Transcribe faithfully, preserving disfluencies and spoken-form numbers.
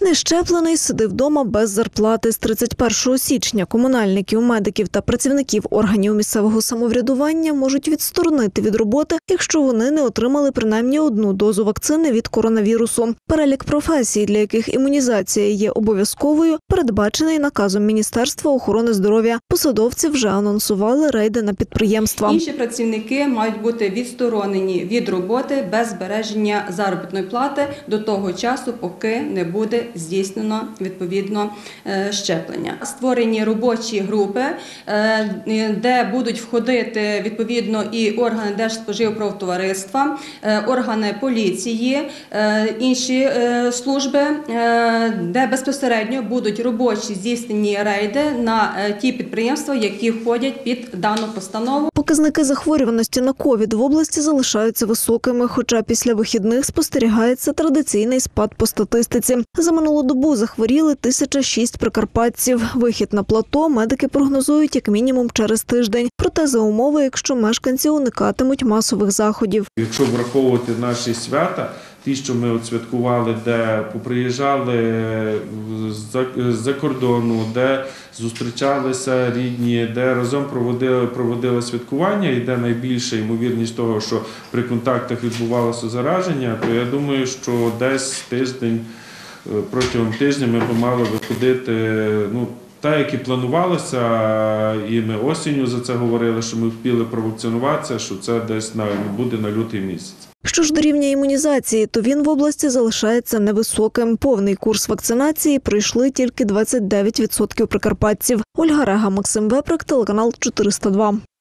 Нещеплений сидив вдома без зарплати. З тридцять першого січня комунальників, медиків та працівників органів місцевого самоврядування можуть відсторонити від роботи, якщо вони не отримали принаймні одну дозу вакцини від коронавірусу. Перелік професій, для яких імунізація є обов'язковою, передбачений наказом Міністерства охорони здоров'я. Посадовці вже анонсували рейди на підприємства. Інші працівники мають бути відсторонені від роботи без збереження заробітної плати до того часу, поки не буде здійснено відповідно щеплення. Створені робочі групи, де будуть входити відповідно і органи Держспоживпродтовариства, органи поліції, інші служби, де безпосередньо будуть робочі здійснені рейди на ті підприємства, які входять під дану постанову. Показники захворюваності на ковід в області залишаються високими, хоча після вихідних спостерігається традиційний спад по статистиці. За минулу добу захворіли тисяча шість прикарпатців. Вихід на плато медики прогнозують як мінімум через тиждень. Проте за умови, якщо мешканці уникатимуть масових заходів. Якщо враховувати наші свята, ті, що ми от святкували, де поприїжджали з-за кордону, де зустрічалися рідні, де разом проводили, проводили святкування і де найбільша ймовірність того, що при контактах відбувалося зараження, то я думаю, що десь тиждень, протягом тижня ми б мали виходити, ну, так, як і планувалося, і ми осінню за це говорили, що ми встигли провакцинуватися, що це десь на, буде на лютий місяць. Що ж до рівня імунізації, то він в області залишається невисоким. Повний курс вакцинації пройшли тільки двадцять дев'ять відсотків прикарпатців. Ольга Рега, Максим Веприк, телеканал чотириста два.